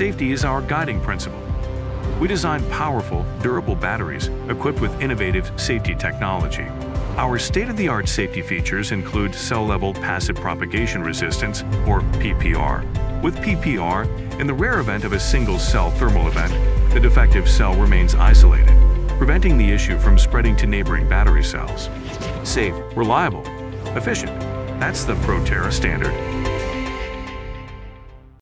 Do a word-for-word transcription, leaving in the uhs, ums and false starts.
safety is our guiding principle. We design powerful, durable batteries equipped with innovative safety technology. Our state-of-the-art safety features include cell-level passive propagation resistance, or P P R. With P P R, in the rare event of a single-cell thermal event, the defective cell remains isolated, preventing the issue from spreading to neighboring battery cells. Safe, reliable, efficient. That's the Proterra standard.